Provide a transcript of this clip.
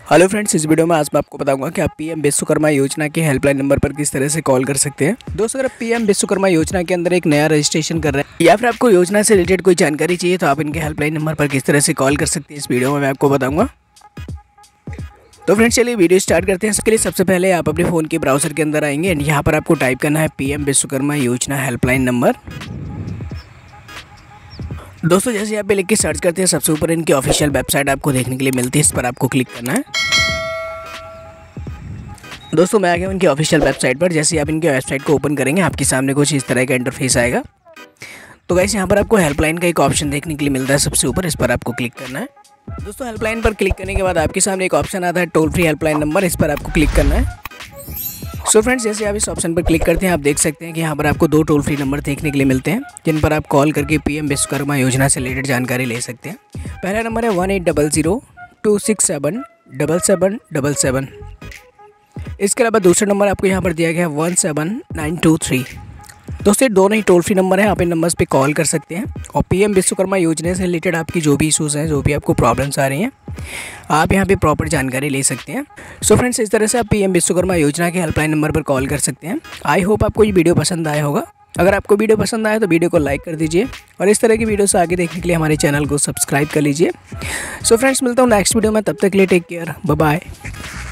Hello friends, इस video में आज मैं आपको बताऊंगा कि आप पीएम विश्वकर्मा योजना के हेल्पलाइन नंबर पर किस तरह से कॉल कर सकते हैं। दोस्तों, अगर पीएम विश्वकर्मा योजना के अंदर एक नया रजिस्ट्रेशन कर रहे हैं या फिर आपको योजना से रिलेटेड कोई जानकारी चाहिए तो आप इनके हेल्पलाइन नंबर पर किस तरह से कॉल कर सकते हैं, इस वीडियो में मैं आपको बताऊंगा। तो फ्रेंड्स, चलिए वीडियो स्टार्ट करते हैं। इसके लिए सबसे पहले आप अपने फ़ोन के ब्राउजर के अंदर आएंगे एंड यहाँ पर आपको टाइप करना है पीएम विश्वकर्मा योजना हेल्पलाइन नंबर। दोस्तों, जैसे यहाँ पे लिख के सर्च करते हैं, सबसे ऊपर इनकी ऑफिशियल वेबसाइट आपको देखने के लिए मिलती है, इस पर आपको क्लिक करना है। दोस्तों, मैं आ गया इनकी ऑफिशियल वेबसाइट पर। जैसे आप इनके वेबसाइट को ओपन करेंगे, आपके सामने कुछ इस तरह का इंटरफेस आएगा। तो गाइस, यहाँ पर आपको हेल्पलाइन का एक ऑप्शन देखने के लिए मिलता है सबसे ऊपर, इस पर आपको क्लिक करना है। दोस्तों, हेल्पलाइन पर क्लिक करने के बाद आपके सामने एक ऑप्शन आता है टोल फ्री हेल्पलाइन नंबर, इस पर आपको क्लिक करना है। सो फ्रेंड्स, जैसे आप इस ऑप्शन पर क्लिक करते हैं, आप देख सकते हैं कि यहाँ पर आपको दो टोल फ्री नंबर देखने के लिए मिलते हैं, जिन पर आप कॉल करके पीएम विश्वकर्मा योजना से रिलेटेड जानकारी ले सकते हैं। पहला नंबर है 1800-267-7777। इसके अलावा दूसरा नंबर आपको यहाँ पर दिया गया है 17923। दोस्तों, ये दोनों ही टोल फ्री नंबर हैं, आप इन नंबर्स पे कॉल कर सकते हैं और पीएम विश्वकर्मा योजना से रिलेटेड आपकी जो भी इशूज़ हैं, जो भी आपको प्रॉब्लम्स आ रही हैं, आप यहाँ पे प्रॉपर जानकारी ले सकते हैं। सो फ्रेंड्स, इस तरह से आप पीएम विश्वकर्मा योजना के हेल्पलाइन नंबर पर कॉल कर सकते हैं। आई होप आपको ये वीडियो पसंद आया होगा। अगर आपको वीडियो पसंद आया तो वीडियो को लाइक कर दीजिए और इस तरह की वीडियो से आगे देखने के लिए हमारे चैनल को सब्सक्राइब कर लीजिए। सो फ्रेंड्स, मिलता हूँ नेक्स्ट वीडियो में, तब तक के लिए टेक केयर, बाय बाय।